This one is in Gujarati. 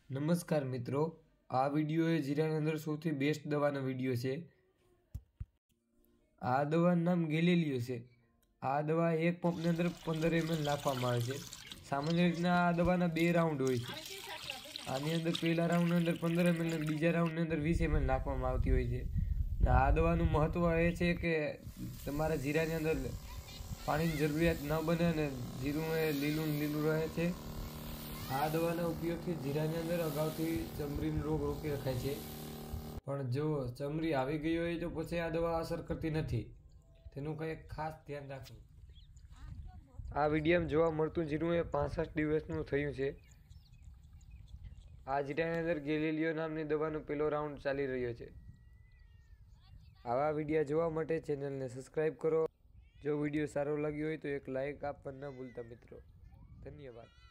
નમસ્કાર મિત્રો, આ વિડીયો એ જીરાની અંદર સૌથી બેસ્ટ દવાનો વિડીયો છે। આ દવાનું નામ ગેલેલિયો છે। આ દવા એક પંપની અંદર 15 ml નાખવામાં આવે છે। સામાન્ય રીતના આ દવાના 2 રાઉન્ડ હોય છે। આની અંદર પહેલા રાઉન્ડની અંદર 15 ml અને બીજા રાઉન્ડની અંદર 20 ml નાખવામાં આવતી હોય છે। આ દવાનું મહત્વ એ છે કે તમારા જીરાની અંદર પાણીની જરૂરિયાત ન બને અને જીરું એ લીલું રહે છે। આ દવાના ઉપયોગથી જીરાની અંદર અગાઉથી ચમરીનો રોગ રોકી રખાય છે, પણ જો ચમરી આવી ગઈ હોય તો પછી આ દવા અસર કરતી નથી। તેનું કંઈક ખાસ ધ્યાન રાખવું। આ વિડીયોમાં જોવા મળતું જીરું એ 65 દિવસનું થયું છે। આ જીરાની અંદર ગેલેલિયો નામની દવાનો પહેલો રાઉન્ડ ચાલી રહ્યો છે। આવા વિડીયો જોવા માટે ચેનલને સબસ્ક્રાઈબ કરો। જો વિડીયો સારો લાગ્યો હોય તો એક લાઈક આપવા ન ભૂલતા મિત્રો। ધન્યવાદ।